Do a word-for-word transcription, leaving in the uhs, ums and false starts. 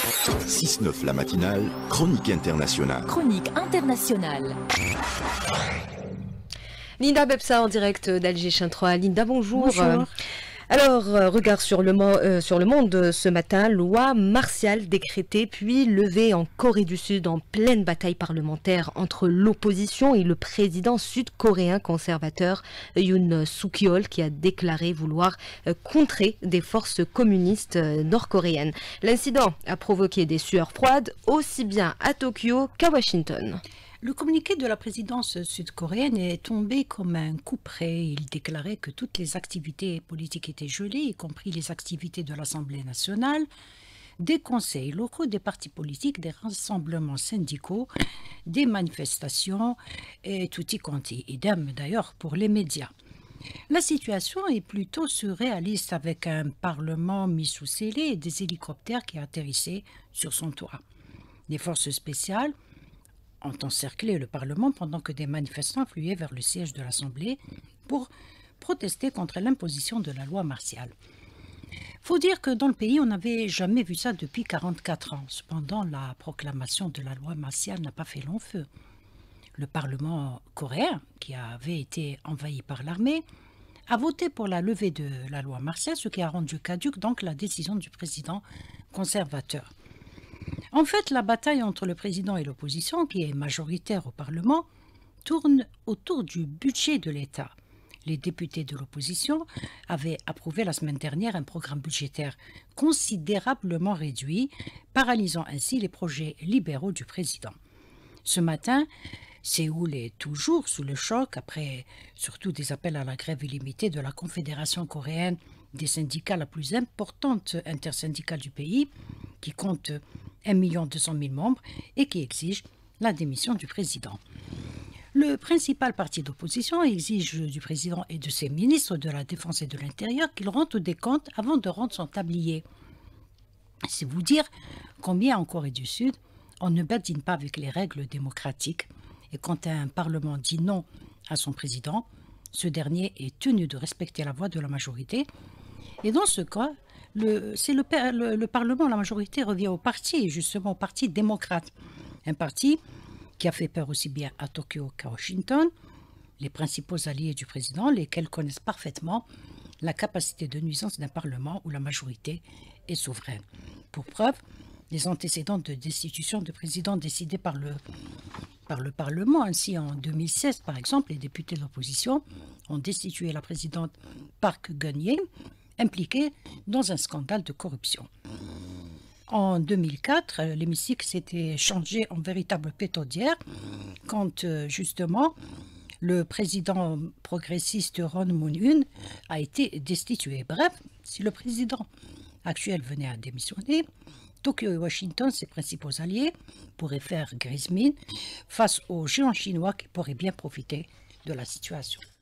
six neuf la matinale, chronique internationale. Chronique internationale. Linda Bebsa en direct d'Alger Chintroy. Linda, bonjour. Bonjour. Alors, euh, regard sur le, euh, sur le monde euh, ce matin, loi martiale décrétée puis levée en Corée du Sud en pleine bataille parlementaire entre l'opposition et le président sud-coréen conservateur Yoon Suk-yeol qui a déclaré vouloir euh, contrer des forces communistes euh, nord-coréennes. L'incident a provoqué des sueurs froides aussi bien à Tokyo qu'à Washington. Le communiqué de la présidence sud-coréenne est tombé comme un coup près. Il déclarait que toutes les activités politiques étaient gelées, y compris les activités de l'Assemblée nationale, des conseils locaux, des partis politiques, des rassemblements syndicaux, des manifestations et tutti quanti. Idem d'ailleurs pour les médias. La situation est plutôt surréaliste avec un parlement mis sous scellé et des hélicoptères qui atterrissaient sur son toit. Des forces spéciales ont encerclé le Parlement pendant que des manifestants affluaient vers le siège de l'Assemblée pour protester contre l'imposition de la loi martiale. Faut dire que dans le pays, on n'avait jamais vu ça depuis quarante-quatre ans. Cependant, la proclamation de la loi martiale n'a pas fait long feu. Le Parlement coréen, qui avait été envahi par l'armée, a voté pour la levée de la loi martiale, ce qui a rendu caduque donc la décision du président conservateur. En fait, la bataille entre le président et l'opposition, qui est majoritaire au Parlement, tourne autour du budget de l'État. Les députés de l'opposition avaient approuvé la semaine dernière un programme budgétaire considérablement réduit, paralysant ainsi les projets libéraux du président. Ce matin, Séoul est toujours sous le choc, après surtout des appels à la grève illimitée de la Confédération coréenne des syndicats la plus importante intersyndicale du pays, qui compte un million deux cent mille membres et qui exige la démission du président. Le principal parti d'opposition exige du président et de ses ministres de la Défense et de l'Intérieur qu'ils rendent des comptes avant de rendre son tablier. C'est vous dire combien en Corée du Sud, on ne badine pas avec les règles démocratiques et quand un parlement dit non à son président, ce dernier est tenu de respecter la voix de la majorité. Et dans ce cas, le, c'est le, le, le Parlement, la majorité revient au parti, justement au parti démocrate. Un parti qui a fait peur aussi bien à Tokyo qu'à Washington, les principaux alliés du président, lesquels connaissent parfaitement la capacité de nuisance d'un Parlement où la majorité est souveraine. Pour preuve, les antécédents de destitution de président décidés par le, par le Parlement. Ainsi, en deux mille seize, par exemple, les députés de l'opposition ont destitué la présidente Park Geun-hye, impliquée dans un scandale de corruption. En deux mille quatre, l'hémicycle s'était changé en véritable pétaudière quand, justement, le président progressiste Roh Moo-hyun a été destitué. Bref, si le président actuel venait à démissionner, Tokyo et Washington, ses principaux alliés, pourraient faire grise mine face aux géants chinois qui pourraient bien profiter de la situation.